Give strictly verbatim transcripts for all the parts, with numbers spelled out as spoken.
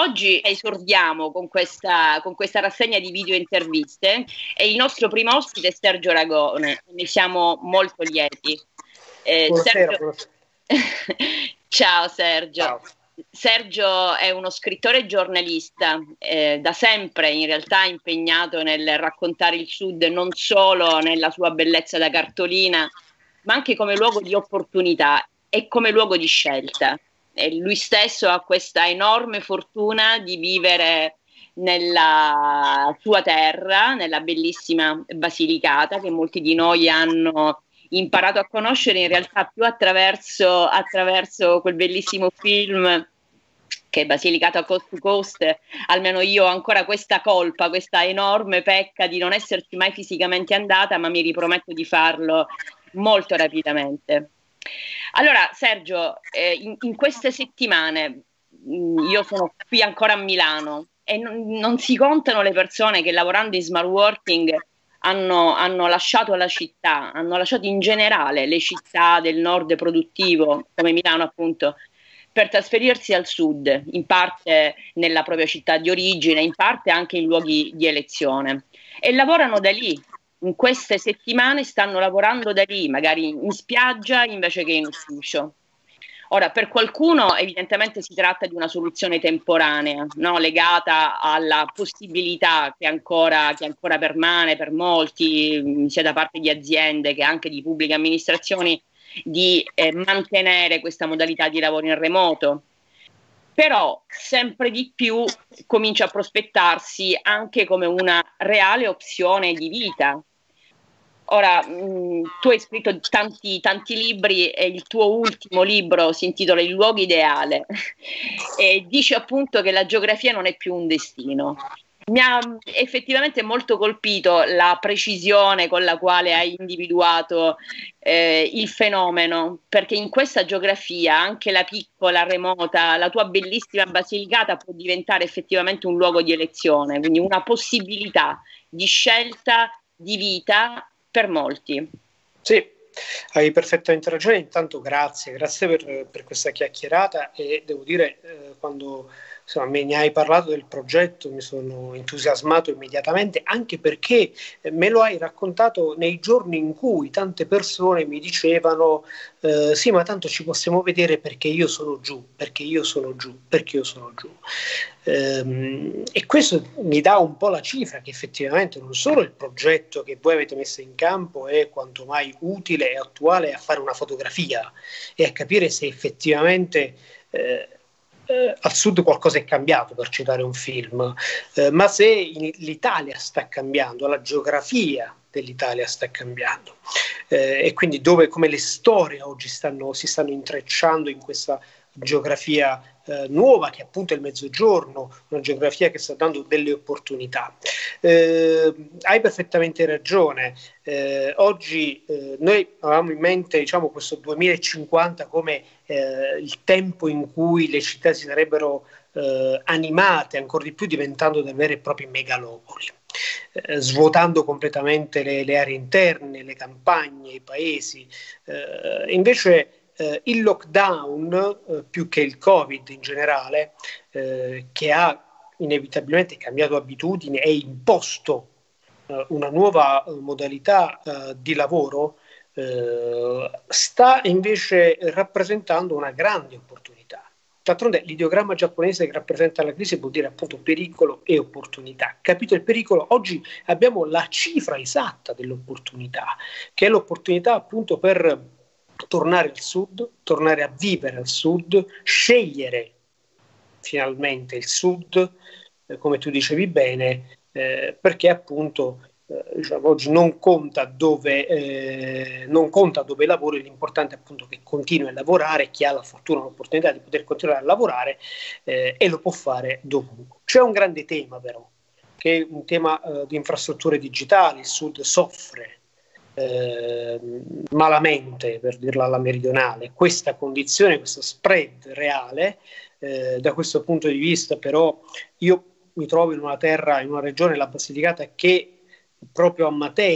oggi esordiamo con questa, con questa rassegna di video interviste e il nostro primo ospite è Sergio Ragone, ne siamo molto lieti. Eh, Buonasera, Sergio... buonasera. Ciao Sergio. Ciao. Sergio è uno scrittore e giornalista, eh, da sempre in realtà impegnato nel raccontare il Sud non solo nella sua bellezza da cartolina, ma anche come luogo di opportunità e come luogo di scelta. E lui stesso ha questa enorme fortuna di vivere nella sua terra, nella bellissima Basilicata, che molti di noi hanno imparato a conoscere in realtà più attraverso, attraverso quel bellissimo film che è Basilicata Coast to Coast. Almeno io ho ancora questa colpa, questa enorme pecca di non esserci mai fisicamente andata, ma mi riprometto di farlo molto rapidamente. Allora Sergio, eh, in, in queste settimane mh, io sono qui ancora a Milano e non, non si contano le persone che lavorando in smart working Hanno, hanno lasciato la città, hanno lasciato in generale le città del nord produttivo, come Milano appunto, per trasferirsi al sud, in parte nella propria città di origine, in parte anche in luoghi di elezione. E lavorano da lì. In queste settimane stanno lavorando da lì, magari in spiaggia invece che in ufficio. Ora, per qualcuno evidentemente si tratta di una soluzione temporanea, no? Legata alla possibilità che ancora, che ancora permane per molti, sia da parte di aziende che anche di pubbliche amministrazioni, di eh, mantenere questa modalità di lavoro in remoto. Però sempre di più comincia a prospettarsi anche come una reale opzione di vita. Ora, mh, tu hai scritto tanti, tanti libri e il tuo ultimo libro si intitola Il luogo ideale e dice appunto che la geografia non è più un destino. Mi ha effettivamente molto colpito la precisione con la quale hai individuato eh, il fenomeno, perché in questa geografia anche la piccola, remota, la tua bellissima Basilicata può diventare effettivamente un luogo di elezione, quindi una possibilità di scelta di vita per molti. Sì, hai perfettamente ragione. Intanto grazie, grazie per, per questa chiacchierata e devo dire, eh, quando insomma, me ne hai parlato del progetto mi sono entusiasmato immediatamente, anche perché me lo hai raccontato nei giorni in cui tante persone mi dicevano eh, sì, ma tanto ci possiamo vedere perché io sono giù, perché io sono giù, perché io sono giù. Ehm, e questo mi dà un po' la cifra che effettivamente non solo il progetto che voi avete messo in campo è quanto mai utile e attuale a fare una fotografia e a capire se effettivamente eh, eh, al sud qualcosa è cambiato, per citare un film, eh, ma se in, l'Italia sta cambiando, la geografia dell'Italia sta cambiando eh, e quindi dove come le storie oggi stanno, si stanno intrecciando in questa geografia eh, nuova che appunto è il mezzogiorno, una geografia che sta dando delle opportunità. Eh, hai perfettamente ragione. Eh, oggi eh, noi avevamo in mente, diciamo, questo duemilacinquanta come eh, il tempo in cui le città si sarebbero eh, animate ancora di più, diventando dei veri e propri megalopoli. Eh, svuotando completamente le, le aree interne, le campagne, i paesi. Eh, invece eh, il lockdown, eh, più che il Covid in generale, eh, che ha inevitabilmente cambiato abitudini e imposto eh, una nuova eh, modalità eh, di lavoro, eh, sta invece rappresentando una grande opportunità. D'altronde l'ideogramma giapponese che rappresenta la crisi vuol dire appunto pericolo e opportunità. Capito il pericolo? Oggi abbiamo la cifra esatta dell'opportunità, che è l'opportunità appunto per tornare al sud, tornare a vivere al sud, scegliere finalmente il sud, eh, come tu dicevi bene, eh, perché appunto eh, diciamo, oggi non conta dove eh, non conta dove lavori, l'importante è appunto che continui a lavorare, chi ha la fortuna, l'opportunità di poter continuare a lavorare eh, e lo può fare dovunque. C'è un grande tema però, che è un tema eh, di infrastrutture digitali. Il sud soffre Eh, malamente, per dirla alla meridionale, questa condizione, questo spread reale. Eh, da questo punto di vista però io mi trovo in una terra, in una regione, la Basilicata, che proprio a Matera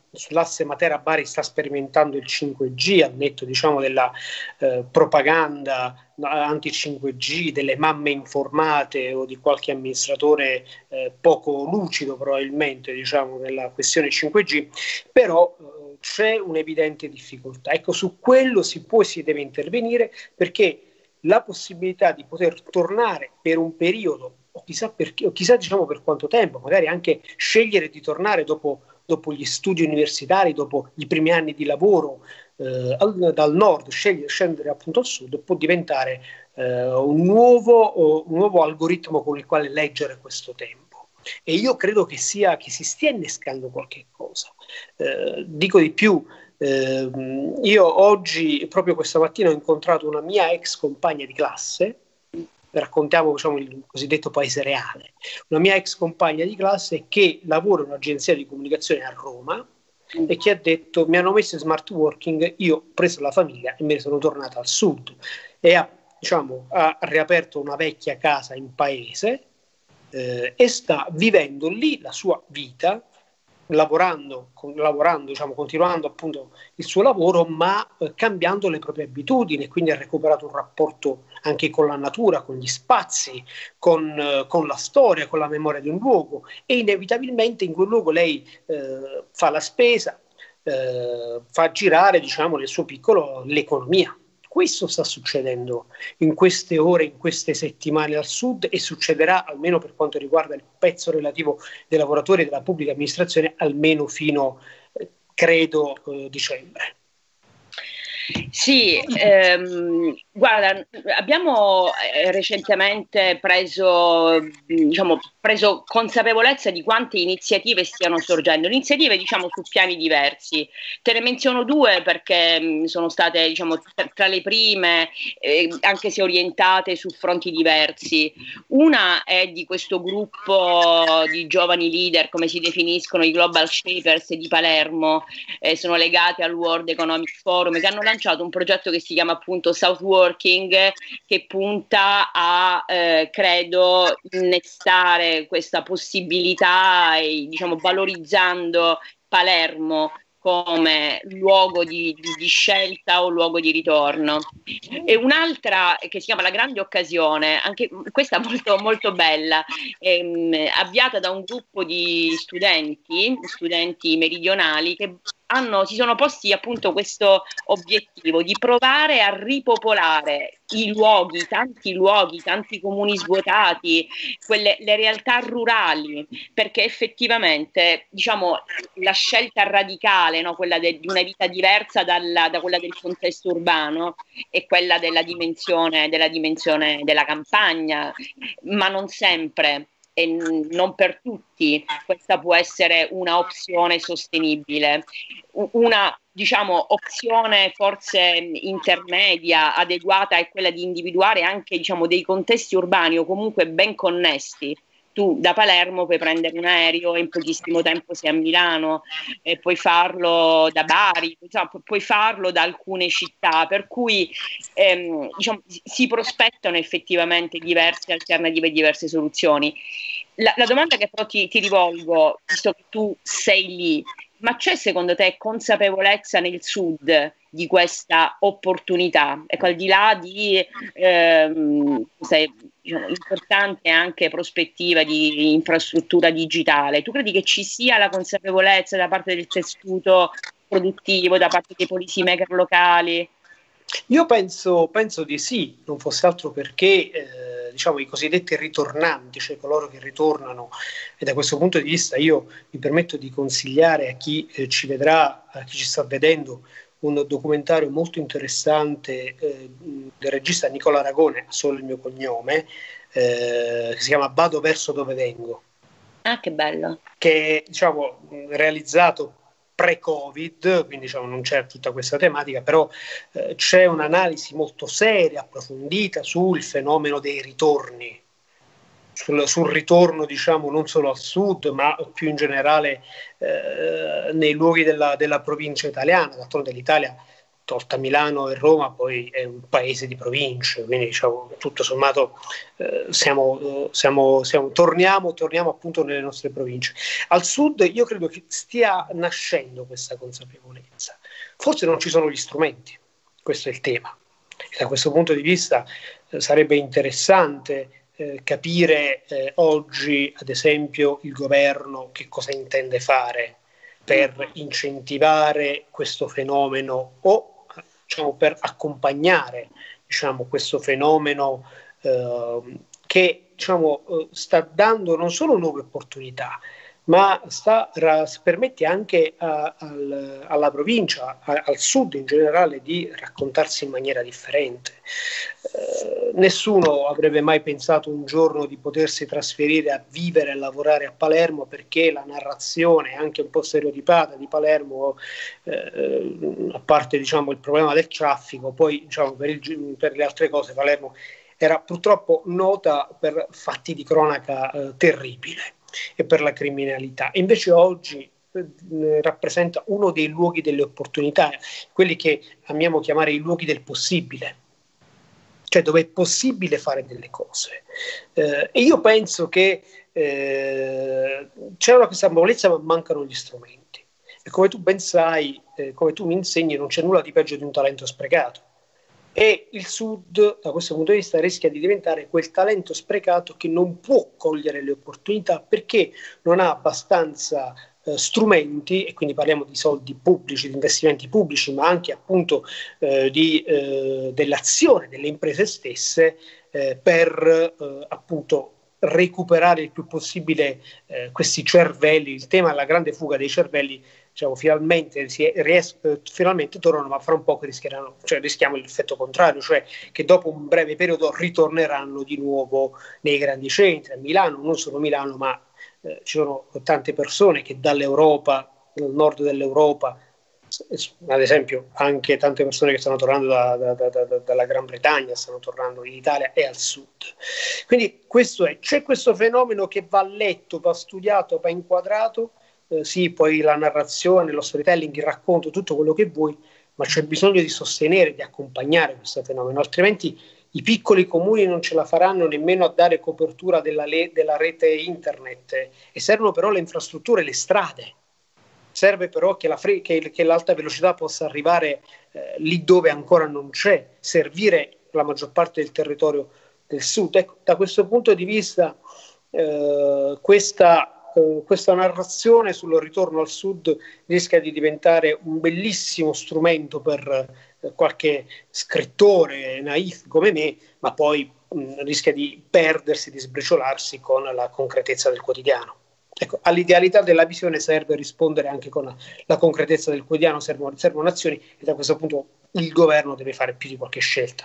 sull'asse Matera-Bari sta sperimentando il cinque G, al netto diciamo della eh, propaganda anti cinque G, delle mamme informate o di qualche amministratore eh, poco lucido probabilmente diciamo nella questione cinque G, però eh, c'è un'evidente difficoltà. Ecco, su quello si può e si deve intervenire, perché la possibilità di poter tornare per un periodo o chissà, perché, o chissà diciamo per quanto tempo, magari anche scegliere di tornare dopo, dopo gli studi universitari, dopo i primi anni di lavoro eh, al, dal nord, scegliere, scendere appunto al sud, può diventare eh, un, nuovo, un nuovo algoritmo con il quale leggere questo tempo. E io credo che, sia, che si stia innescando qualche cosa. Eh, dico di più, eh, io oggi, proprio questa mattina, ho incontrato una mia ex compagna di classe. Raccontiamo diciamo, il cosiddetto paese reale. Una mia ex compagna di classe che lavora in un'agenzia di comunicazione a Roma e che ha detto: mi hanno messo in smart working, io ho preso la famiglia e me ne sono tornata al sud, e ha, diciamo, ha riaperto una vecchia casa in paese eh, e sta vivendo lì la sua vita, lavorando, con, lavorando diciamo, continuando appunto il suo lavoro, ma eh, cambiando le proprie abitudini, quindi ha recuperato un rapporto anche con la natura, con gli spazi, con, eh, con la storia, con la memoria di un luogo, e inevitabilmente in quel luogo lei eh, fa la spesa, eh, fa girare diciamo nel suo piccolo l'economia. Questo sta succedendo in queste ore, in queste settimane al sud, e succederà, almeno per quanto riguarda il pezzo relativo dei lavoratori della pubblica amministrazione, almeno fino, eh, credo, eh, dicembre. Sì, ehm, guarda, abbiamo eh, recentemente preso, diciamo, preso consapevolezza di quante iniziative stiano sorgendo, iniziative diciamo su piani diversi. Te ne menziono due perché mh, sono state diciamo tra, tra le prime, eh, anche se orientate su fronti diversi. Una è di questo gruppo di giovani leader, come si definiscono, i Global Shapers di Palermo, eh, sono legati al World Economic Forum, che hanno lanciato un progetto che si chiama appunto South Working, che punta a eh, credo innestare questa possibilità e diciamo valorizzando Palermo come luogo di, di, di scelta o luogo di ritorno. E un'altra che si chiama La Grande Occasione, anche questa molto, molto bella, ehm, avviata da un gruppo di studenti, studenti meridionali che hanno, si sono posti appunto questo obiettivo di provare a ripopolare i luoghi, tanti luoghi, tanti comuni svuotati, quelle, le realtà rurali, perché effettivamente diciamo la scelta radicale, no, quella de, di una vita diversa dalla, da quella del contesto urbano, è quella della dimensione, della dimensione della campagna, ma non sempre e non per tutti questa può essere una opzione sostenibile. Una diciamo opzione forse intermedia, adeguata, è quella di individuare anche diciamo dei contesti urbani o comunque ben connessi. Tu da Palermo puoi prendere un aereo e in pochissimo tempo sei a Milano, e puoi farlo da Bari, insomma, pu- puoi farlo da alcune città, per cui ehm, diciamo, si prospettano effettivamente diverse alternative e diverse soluzioni. La, la domanda che però ti, ti rivolgo, visto che tu sei lì, ma c'è secondo te consapevolezza nel Sud di questa opportunità? Ecco, al di là di ehm, sai, diciamo, importante anche prospettiva di infrastruttura digitale, tu credi che ci sia la consapevolezza da parte del tessuto produttivo, da parte dei policy maker locali? Io penso, penso di sì, non fosse altro perché eh, diciamo, i cosiddetti ritornanti, cioè coloro che ritornano, e da questo punto di vista io mi permetto di consigliare a chi eh, ci vedrà, a chi ci sta vedendo, un documentario molto interessante eh, del regista Nicola Aragone, solo il mio cognome, eh, che si chiama Vado verso dove vengo. Ah, che bello. Che è diciamo, realizzato pre-Covid, quindi diciamo, non c'è tutta questa tematica, però eh, c'è un'analisi molto seria, approfondita sul fenomeno dei ritorni, sul, sul ritorno diciamo non solo al sud, ma più in generale eh, nei luoghi della, della provincia italiana. D'altronde l'Italia tolta Milano e Roma, poi è un paese di province, quindi diciamo tutto sommato eh, siamo, eh, siamo, siamo, torniamo, torniamo appunto nelle nostre province. Al sud io credo che stia nascendo questa consapevolezza, forse non ci sono gli strumenti, questo è il tema. E da questo punto di vista eh, sarebbe interessante eh, capire eh, oggi, ad esempio, il governo che cosa intende fare per incentivare questo fenomeno o diciamo, per accompagnare diciamo, questo fenomeno eh, che diciamo, eh, sta dando non solo nuove opportunità, ma sta, ra, permette anche a, al, alla provincia, a, al sud in generale, di raccontarsi in maniera differente. Eh, nessuno avrebbe mai pensato un giorno di potersi trasferire a vivere e lavorare a Palermo, perché la narrazione anche un po' stereotipata di Palermo, eh, a parte diciamo, il problema del traffico, poi diciamo, per, il, per le altre cose Palermo era purtroppo nota per fatti di cronaca eh, terribile e per la criminalità. Invece oggi eh, rappresenta uno dei luoghi delle opportunità, quelli che amiamo chiamare i luoghi del possibile, cioè dove è possibile fare delle cose. Eh, e io penso che eh, c'è una consapevolezza, ma mancano gli strumenti. E come tu ben sai, eh, come tu mi insegni, non c'è nulla di peggio di un talento sprecato. E il Sud, da questo punto di vista, rischia di diventare quel talento sprecato che non può cogliere le opportunità perché non ha abbastanza eh, strumenti, e quindi parliamo di soldi pubblici, di investimenti pubblici, ma anche appunto eh, di, eh, dell'azione delle imprese stesse eh, per eh, appunto recuperare il più possibile eh, questi cervelli. Il tema è la grande fuga dei cervelli. Diciamo, finalmente, si ries- finalmente tornano, ma fra un po' rischieranno, cioè rischiamo l'effetto contrario, cioè che dopo un breve periodo ritorneranno di nuovo nei grandi centri, a Milano, non solo Milano, ma eh, ci sono tante persone che dall'Europa, dal nord dell'Europa, ad esempio anche tante persone che stanno tornando da, da, da, da, dalla Gran Bretagna, stanno tornando in Italia e al sud. Quindi questo è, c'è questo fenomeno che va letto, va studiato, va inquadrato. Eh, sì, poi la narrazione, lo storytelling, il racconto, tutto quello che vuoi, ma c'è bisogno di sostenere, di accompagnare questo fenomeno, altrimenti i piccoli comuni non ce la faranno nemmeno a dare copertura della, le- della rete internet, e servono però le infrastrutture, le strade, serve però che, la fre- che, che l'alta velocità possa arrivare eh, lì dove ancora non c'è, servire la maggior parte del territorio del sud. Ecco, da questo punto di vista eh, questa Uh, questa narrazione sul ritorno al sud rischia di diventare un bellissimo strumento per uh, qualche scrittore naif come me, ma poi mh, rischia di perdersi, di sbriciolarsi con la concretezza del quotidiano. Ecco, all'idealità della visione serve rispondere anche con la, la concretezza del quotidiano, servono, servono azioni, e da questo punto il governo deve fare più di qualche scelta.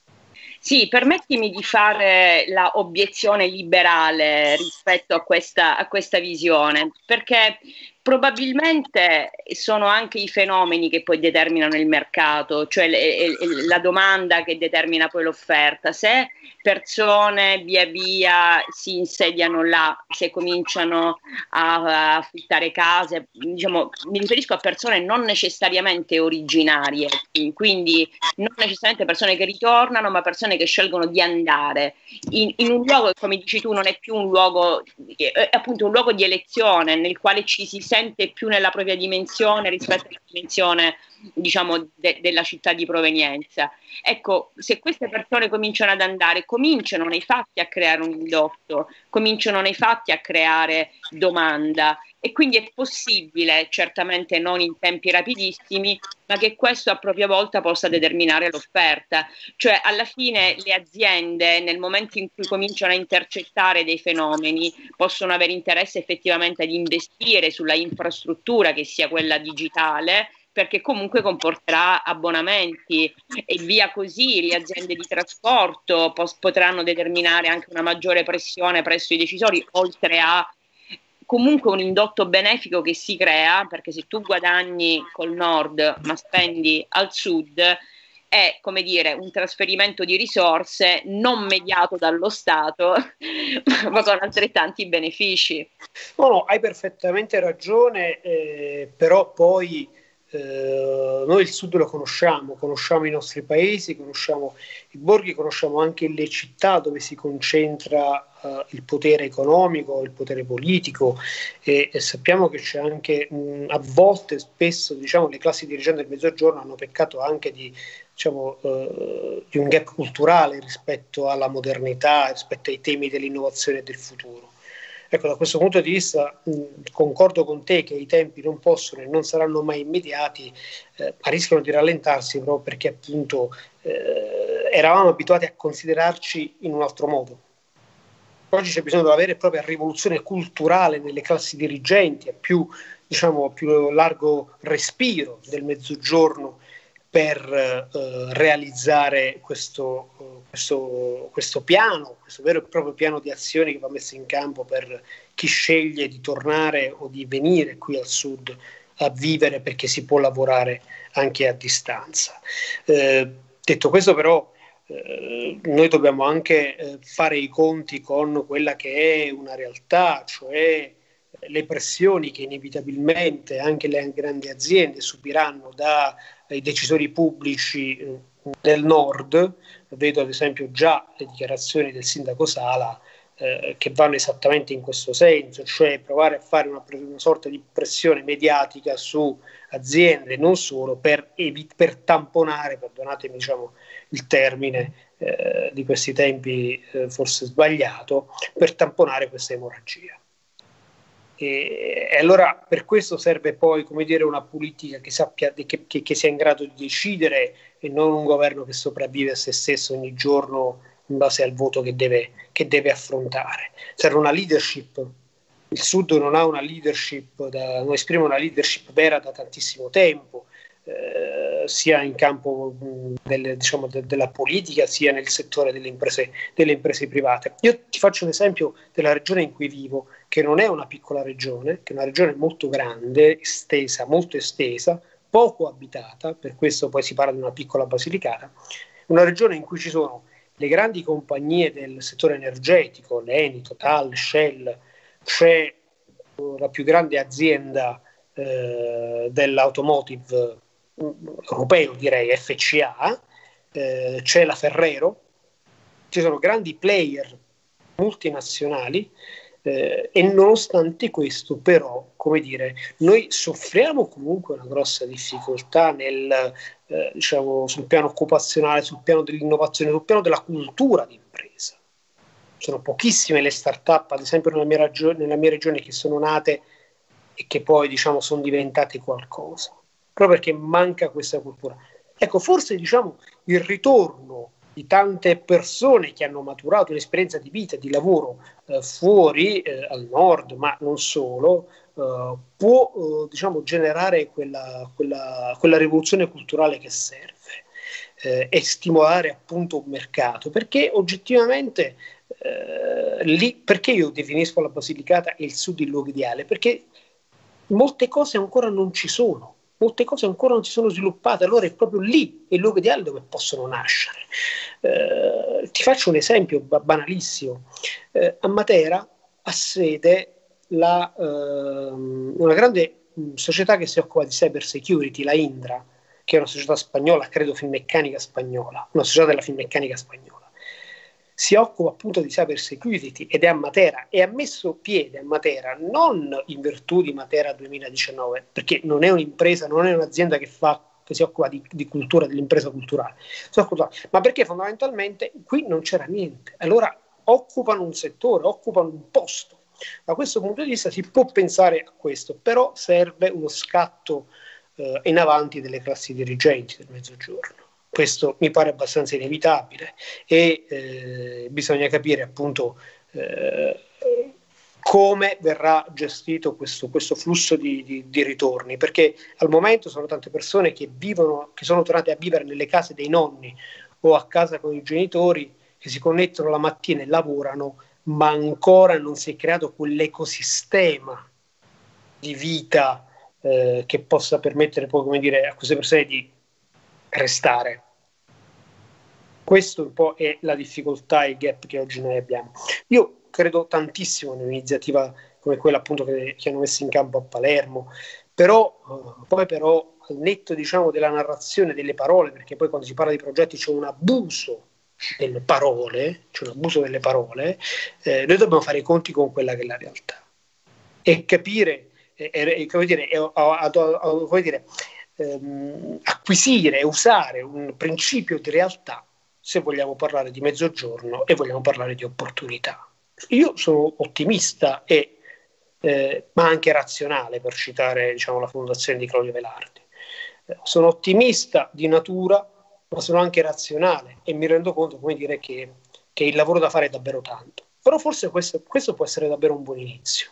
Sì, permettimi di fare la obiezione liberale rispetto a questa, a questa visione, perché probabilmente sono anche i fenomeni che poi determinano il mercato, cioè le, le, la domanda che determina poi l'offerta. Se persone via via si insediano là, se cominciano a, a affittare case, diciamo, mi riferisco a persone non necessariamente originarie, quindi non necessariamente persone che ritornano, ma persone che scelgono di andare in, in un luogo che, come dici tu, non è più un luogo, è appunto un luogo di elezione nel quale ci si sente più nella propria dimensione rispetto alla dimensione, diciamo, de- della città di provenienza. Ecco, se queste persone cominciano ad andare, cominciano nei fatti a creare un indotto, cominciano nei fatti a creare domanda, e quindi è possibile, certamente non in tempi rapidissimi, ma che questo a propria volta possa determinare l'offerta. Cioè, alla fine le aziende, nel momento in cui cominciano a intercettare dei fenomeni, possono avere interesse effettivamente ad investire sulla infrastruttura che sia quella digitale, perché comunque comporterà abbonamenti, e via così le aziende di trasporto pos- potranno determinare anche una maggiore pressione presso i decisori, oltre a comunque un indotto benefico che si crea, perché se tu guadagni col nord ma spendi al sud, è, come dire, un trasferimento di risorse non mediato dallo Stato, ma con altrettanti benefici. No, no, hai perfettamente ragione, eh, però poi eh, noi il Sud lo conosciamo, conosciamo i nostri paesi, conosciamo i borghi, conosciamo anche le città dove si concentra eh, il potere economico, il potere politico e, e sappiamo che c'è anche mh, a volte, spesso, diciamo, le classi dirigenti del Mezzogiorno hanno peccato anche di, diciamo, eh, di un gap culturale rispetto alla modernità, rispetto ai temi dell'innovazione e del futuro. Ecco, da questo punto di vista mh, concordo con te che i tempi non possono e non saranno mai immediati, eh, rischiano di rallentarsi proprio perché appunto eh, eravamo abituati a considerarci in un altro modo. Oggi c'è bisogno di una vera e propria rivoluzione culturale nelle classi dirigenti, a più, diciamo, più largo respiro del Mezzogiorno per eh, realizzare questo, uh, questo, questo piano, questo vero e proprio piano di azioni che va messo in campo per chi sceglie di tornare o di venire qui al Sud a vivere perché si può lavorare anche a distanza. Eh, detto questo però, eh, noi dobbiamo anche eh, fare i conti con quella che è una realtà, cioè le pressioni che inevitabilmente anche le grandi aziende subiranno dai decisori pubblici del nord. Vedo ad esempio già le dichiarazioni del sindaco Sala eh, che vanno esattamente in questo senso, cioè provare a fare una, una sorta di pressione mediatica su aziende, non solo, per, evit- per tamponare, perdonatemi diciamo, il termine eh, di questi tempi eh, forse sbagliato, per tamponare questa emorragia. E, e allora per questo serve poi, come dire, una politica che sappia che, che, che sia in grado di decidere e non un governo che sopravvive a se stesso ogni giorno in base al voto che deve, che deve affrontare. Serve una leadership. Il Sud non ha una leadership, da, non esprime una leadership vera da tantissimo tempo, eh, sia in campo mh, del, diciamo, de, della politica, sia nel settore delle imprese, delle imprese private. Io ti faccio un esempio della regione in cui vivo, che non è una piccola regione, che è una regione molto grande, estesa, molto estesa, poco abitata, per questo poi si parla di una piccola Basilicata, una regione in cui ci sono le grandi compagnie del settore energetico, l'Eni, Total, Shell, c'è la più grande azienda eh, dell'automotive europeo, direi F C A, eh, c'è la Ferrero, ci sono grandi player multinazionali. Eh, e nonostante questo però, come dire, noi soffriamo comunque una grossa difficoltà nel, eh, diciamo, sul piano occupazionale, sul piano dell'innovazione, sul piano della cultura d'impresa. Sono pochissime le start-up, ad esempio nella mia, ragione, nella mia regione, che sono nate e che poi diciamo sono diventate qualcosa, proprio perché manca questa cultura. Ecco, forse diciamo il ritorno di tante persone che hanno maturato un'esperienza di vita e di lavoro eh, fuori, eh, al nord, ma non solo, eh, può eh, diciamo, generare quella, quella, quella rivoluzione culturale che serve eh, e stimolare appunto un mercato, perché oggettivamente eh, lì, perché io definisco la Basilicata e il Sud il luogo ideale? Perché molte cose ancora non ci sono. Molte cose ancora non si sono sviluppate, allora è proprio lì il luogo ideale dove possono nascere. Eh, ti faccio un esempio banalissimo. Eh, a Matera ha sede la, eh, una grande società che si occupa di cyber security, la Indra, che è una società spagnola, credo Finmeccanica spagnola, una società della Finmeccanica spagnola. Si occupa appunto di cyber security ed è a Matera e ha messo piede a Matera non in virtù di Matera duemiladiciannove, perché non è un'impresa, non è un'azienda che fa che si occupa di, di cultura, dell'impresa culturale, ma perché fondamentalmente qui non c'era niente. Allora occupano un settore, occupano un posto. Da questo punto di vista si può pensare a questo, però serve uno scatto eh, in avanti delle classi dirigenti del Mezzogiorno. Questo mi pare abbastanza inevitabile e eh, bisogna capire appunto eh, come verrà gestito questo, questo flusso di, di, di ritorni, perché al momento sono tante persone che vivono, che sono tornate a vivere nelle case dei nonni o a casa con i genitori, che si connettono la mattina e lavorano, ma ancora non si è creato quell'ecosistema di vita eh, che possa permettere poi, come dire, a queste persone di restare. Questo un po' è la difficoltà e il gap che oggi noi abbiamo. Io credo tantissimo in un'iniziativa come quella appunto che, che hanno messo in campo a Palermo, però uh, poi però al netto, diciamo, della narrazione delle parole, perché poi quando si parla di progetti c'è un abuso delle parole, c'è un abuso delle parole, eh, noi dobbiamo fare i conti con quella che è la realtà e capire, eh, eh, come dire, eh, a, a, a, come dire ehm, acquisire e usare un principio di realtà se vogliamo parlare di mezzogiorno e vogliamo parlare di opportunità. Io sono ottimista e eh, ma anche razionale, per citare, diciamo, la fondazione di Claudio Velarde. Eh, sono ottimista di natura, ma sono anche razionale e mi rendo conto, come dire, che, che il lavoro da fare è davvero tanto. Però forse questo, questo può essere davvero un buon inizio.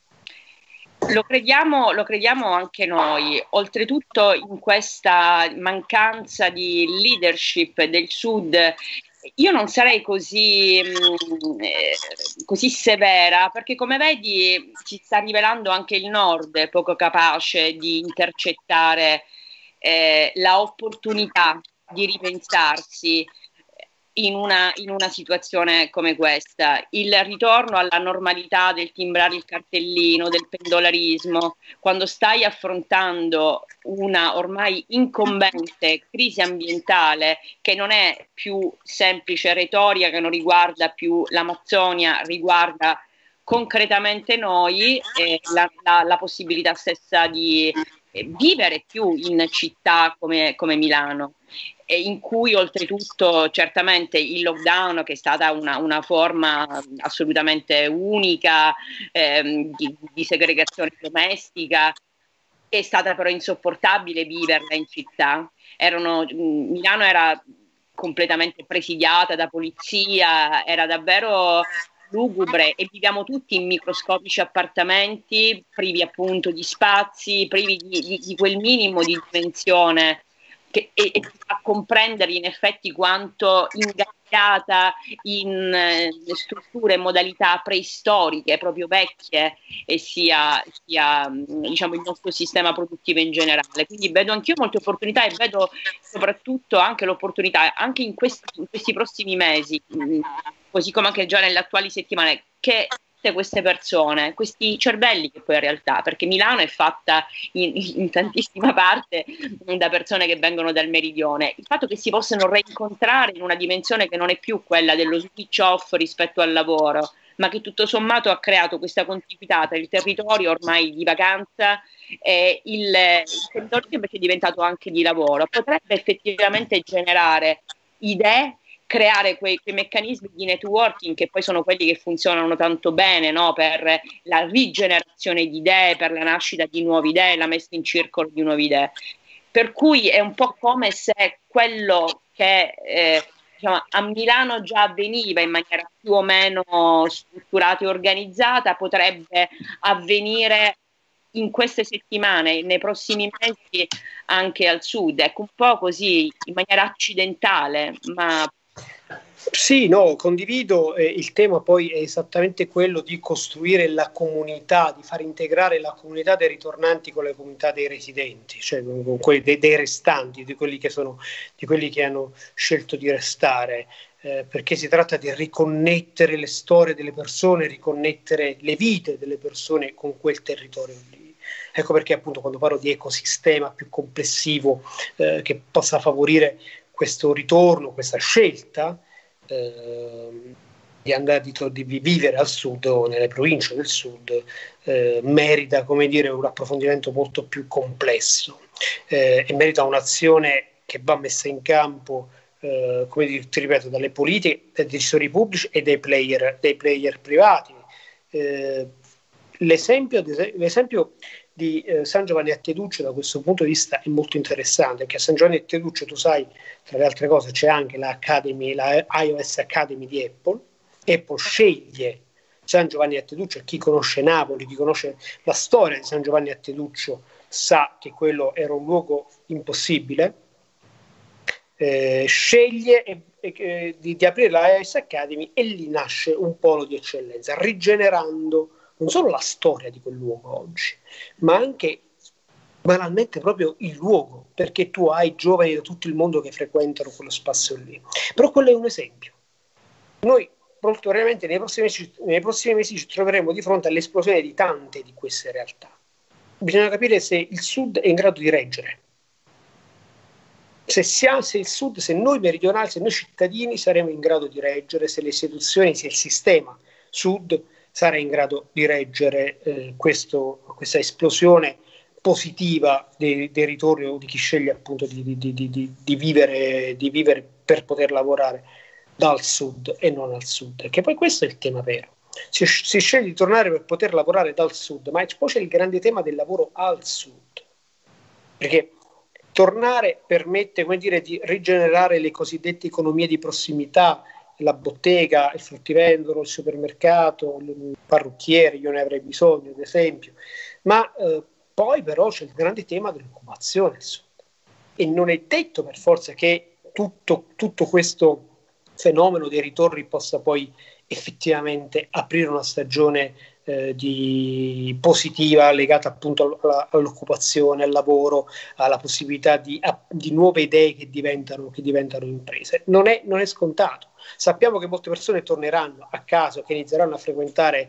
Lo crediamo, lo crediamo anche noi. Oltretutto, in questa mancanza di leadership del Sud, io non sarei così, mh, eh, così severa, perché come vedi ci sta rivelando anche il Nord poco capace di intercettare eh, la opportunità di ripensarsi in una, in una situazione come questa. Il ritorno alla normalità del timbrare il cartellino, del pendolarismo, quando stai affrontando una ormai incombente crisi ambientale che non è più semplice retorica, che non riguarda più l'Amazzonia, riguarda concretamente noi, eh, la, la, la possibilità stessa di eh, vivere più in città come, come Milano, e in cui oltretutto certamente il lockdown, che è stata una, una forma assolutamente unica ehm, di, di segregazione domestica, è stata però insopportabile viverla in città. Erano, Milano era completamente presidiata da polizia, era davvero lugubre, e viviamo tutti in microscopici appartamenti privi appunto di spazi, privi di, di, di quel minimo di dimensione che, e, e fa comprendere in effetti quanto ingabbiata in eh, strutture e modalità preistoriche, proprio vecchie, e sia, sia diciamo il nostro sistema produttivo in generale. Quindi vedo anch'io molte opportunità, e vedo soprattutto anche l'opportunità, anche in questi, in questi prossimi mesi, mh, così come anche già nelle attuali settimane, che queste persone, questi cervelli, che poi in realtà, perché Milano è fatta in, in tantissima parte da persone che vengono dal meridione, il fatto che si possano reincontrare in una dimensione che non è più quella dello switch off rispetto al lavoro, ma che tutto sommato ha creato questa contiguità tra il territorio ormai di vacanza e il, il territorio che invece è diventato anche di lavoro, potrebbe effettivamente generare idee, creare quei, quei meccanismi di networking che poi sono quelli che funzionano tanto bene, no? Per la rigenerazione di idee, per la nascita di nuove idee, la messa in circolo di nuove idee. Per cui è un po' come se quello che eh, diciamo, a Milano già avveniva in maniera più o meno strutturata e organizzata potrebbe avvenire in queste settimane, nei prossimi mesi, anche al Sud. Ecco, un po' così, in maniera accidentale, ma... Sì, no, condivido. Eh, il tema poi è esattamente quello di costruire la comunità, di far integrare la comunità dei ritornanti con le comunità dei residenti, cioè con quelli dei, dei restanti, di quelli che sono, di quelli che hanno scelto di restare, eh, perché si tratta di riconnettere le storie delle persone, riconnettere le vite delle persone con quel territorio lì. Ecco perché appunto quando parlo di ecosistema più complessivo eh, che possa favorire questo ritorno, questa scelta eh, di andare di, di vivere al sud o nelle province del sud, eh, merita, come dire, un approfondimento molto più complesso eh, e merita un'azione che va messa in campo, eh, come dire, ti ripeto, dalle politiche, dai decisori pubblici e dai player, dai player privati. Eh, l'esempio, l'esempio di eh, San Giovanni a Teduccio da questo punto di vista è molto interessante, perché a San Giovanni a Teduccio, tu sai, tra le altre cose c'è anche la, Academy, la iOS Academy di Apple. Apple sceglie San Giovanni a Teduccio, e chi conosce Napoli, chi conosce la storia di San Giovanni a Teduccio sa che quello era un luogo impossibile, eh, sceglie eh, eh, di, di aprire la iOS Academy, e lì nasce un polo di eccellenza, rigenerando non solo la storia di quel luogo oggi, ma anche banalmente proprio il luogo, perché tu hai giovani da tutto il mondo che frequentano quello spazio lì. Però quello è un esempio. Noi molto probabilmente nei prossimi, nei prossimi mesi ci troveremo di fronte all'esplosione di tante di queste realtà. Bisogna capire se il Sud è in grado di reggere Se, siamo, se il Sud, se noi meridionali, se noi cittadini saremo in grado di reggere, se le istituzioni, se il sistema Sud sarà in grado di reggere eh, questo, questa esplosione positiva dei, dei ritorni o di chi sceglie appunto di, di, di, di, di, vivere, di vivere per poter lavorare dal Sud e non al Sud, che poi questo è il tema vero. Si, si sceglie di tornare per poter lavorare dal Sud, ma poi c'è il grande tema del lavoro al Sud, perché tornare permette, come dire, di rigenerare le cosiddette economie di prossimità, la bottega, il fruttivendolo, il supermercato, il parrucchiere, io ne avrei bisogno ad esempio, ma eh, poi però c'è il grande tema dell'occupazione al Sud, e non è detto per forza che tutto, tutto questo fenomeno dei ritorni possa poi effettivamente aprire una stagione eh, di positiva legata appunto alla, all'occupazione, al lavoro, alla possibilità di, a, di nuove idee che diventano, che diventano imprese. Non è, non è scontato. Sappiamo che molte persone torneranno a casa, che inizieranno a frequentare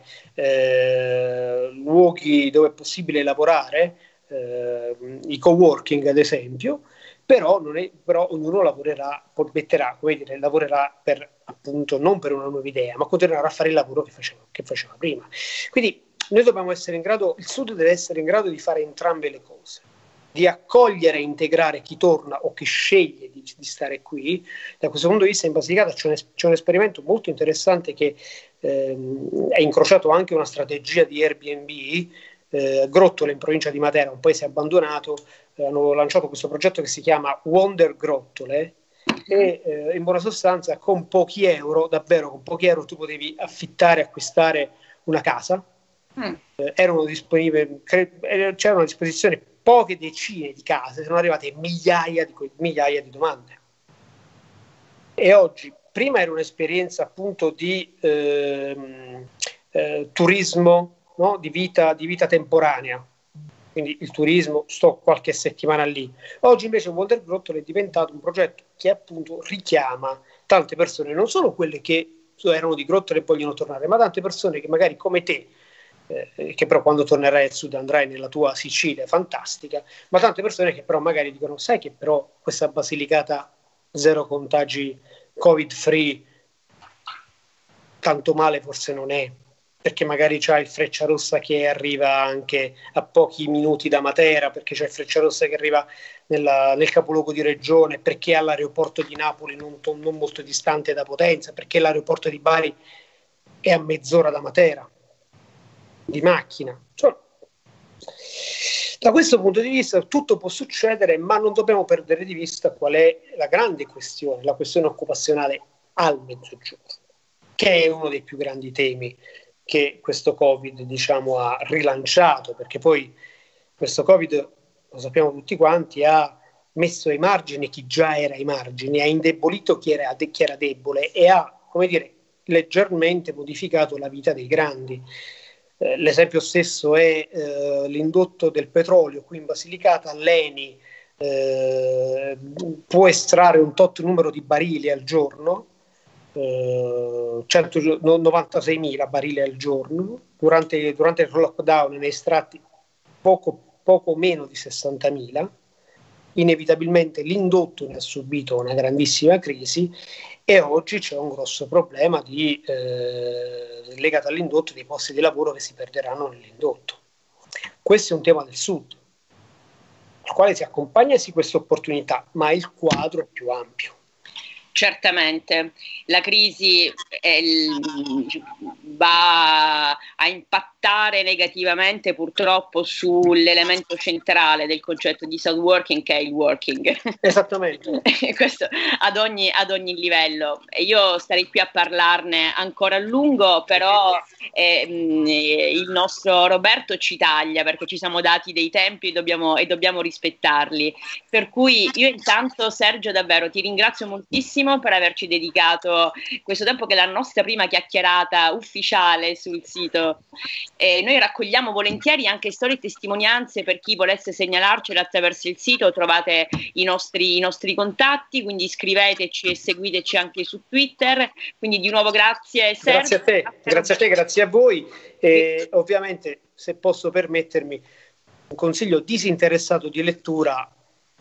eh, luoghi dove è possibile lavorare, eh, i coworking ad esempio, però, non è, però ognuno lavorerà, metterà, come dire, lavorerà per appunto non per una nuova idea, ma continuerà a fare il lavoro che faceva, che faceva prima. Quindi noi dobbiamo essere in grado, il Sud deve essere in grado di fare entrambe le cose, di accogliere e integrare chi torna o chi sceglie di, di stare qui. Da questo punto di vista in Basilicata c'è un, c'è un esperimento molto interessante che ehm, è incrociato anche una strategia di Airbnb. eh, Grottole in provincia di Matera, un paese abbandonato, eh, hanno lanciato questo progetto che si chiama Wonder Grottole, e eh, in buona sostanza con pochi euro, davvero con pochi euro, tu potevi affittare, acquistare una casa. Mm. Eh, erano disponibili, cre- c'erano a disposizione poche decine di case, sono arrivate migliaia di, migliaia di domande. E oggi, prima era un'esperienza appunto di eh, eh, turismo, no? di, vita, di vita temporanea, quindi il turismo, sto qualche settimana lì. Oggi invece Wonder Grottole è diventato un progetto che appunto richiama tante persone, non solo quelle che erano di Grottole e vogliono tornare, ma tante persone che magari come te, eh, che però quando tornerai al Sud andrai nella tua Sicilia fantastica, ma tante persone che però magari dicono, sai che però questa Basilicata zero contagi, covid free, tanto male forse non è, perché magari c'è il Frecciarossa che arriva anche a pochi minuti da Matera, perché c'è il Frecciarossa che arriva nella, nel capoluogo di regione, perché ha l'aeroporto di Napoli non, non molto distante da Potenza, perché l'aeroporto di Bari è a mezz'ora da Matera, di macchina. Cioè, da questo punto di vista tutto può succedere, ma non dobbiamo perdere di vista qual è la grande questione, la questione occupazionale al Mezzogiorno, che è uno dei più grandi temi che questo Covid, diciamo, ha rilanciato, perché poi questo Covid, lo sappiamo tutti quanti, ha messo ai margini chi già era ai margini, ha indebolito chi era, chi era debole e ha, come dire, leggermente modificato la vita dei grandi. Eh, l'esempio stesso è eh, l'indotto del petrolio qui in Basilicata. L'Eni eh, può estrarre un tot numero di barili al giorno, Uh, centonovantaseimila barili al giorno. Durante, durante il lockdown ne è estratti poco, poco meno di sessantamila. Inevitabilmente l'indotto ne ha subito una grandissima crisi e oggi c'è un grosso problema di, eh, legato all'indotto, dei posti di lavoro che si perderanno nell'indotto. Questo è un tema del Sud, al quale si accompagna sì questa opportunità, ma il quadro è più ampio. Certamente, la crisi è, va a impattare negativamente purtroppo sull'elemento centrale del concetto di South working, che è il working. Esattamente. Questo ad ogni, ad ogni livello. E io starei qui a parlarne ancora a lungo, però eh, il nostro Roberto ci taglia perché ci siamo dati dei tempi e dobbiamo, e dobbiamo rispettarli. Per cui io intanto, Sergio, davvero ti ringrazio moltissimo per averci dedicato questo tempo, che è la nostra prima chiacchierata ufficiale sul sito. E noi raccogliamo volentieri anche storie e testimonianze per chi volesse segnalarcele attraverso il sito. Trovate i nostri, i nostri contatti, quindi iscriveteci e seguiteci anche su Twitter. Quindi di nuovo grazie Sergio. Grazie a te, grazie a te, grazie a voi. E ovviamente, se posso permettermi, un consiglio disinteressato di lettura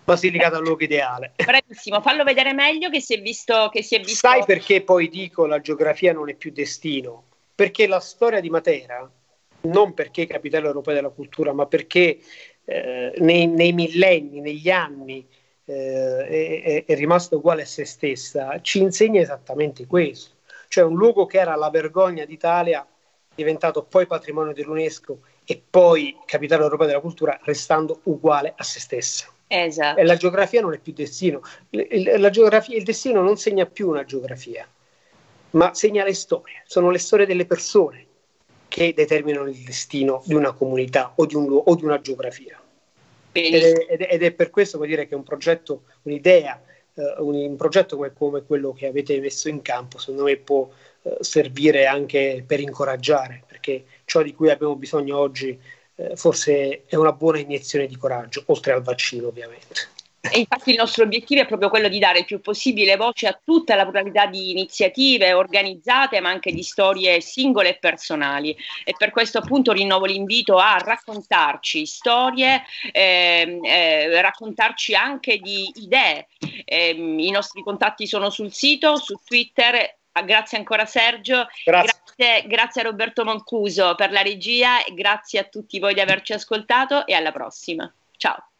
Basilicata è un luogo ideale. Bravissimo, fallo vedere meglio che si è visto, che si è visto... Sai perché poi dico la geografia non è più destino? Perché la storia di Matera, non perché capitale europea della cultura, ma perché eh, nei, nei millenni, negli anni eh, è, è rimasto uguale a se stessa, ci insegna esattamente questo. Cioè un luogo che era la vergogna d'Italia, diventato poi patrimonio dell'UNESCO e poi capitale europea della cultura, restando uguale a se stessa. Esatto. E la geografia non è più destino. Il, la geografia, il destino non segna più una geografia, ma segna le storie. Sono le storie delle persone che determinano il destino di una comunità o di, un, o di una geografia. Ed è, ed, è, ed è per questo vuol dire che un progetto, un'idea, eh, un, un progetto come, come quello che avete messo in campo, secondo me può eh, servire anche per incoraggiare, perché ciò di cui abbiamo bisogno oggi eh, forse è una buona iniezione di coraggio, oltre al vaccino ovviamente. E infatti il nostro obiettivo è proprio quello di dare il più possibile voce a tutta la pluralità di iniziative organizzate, ma anche di storie singole e personali. E per questo appunto rinnovo l'invito a raccontarci storie, eh, eh, raccontarci anche di idee. Eh, i nostri contatti sono sul sito, su Twitter. Grazie ancora Sergio, grazie. Grazie, grazie a Roberto Mancuso per la regia e grazie a tutti voi di averci ascoltato e alla prossima. Ciao.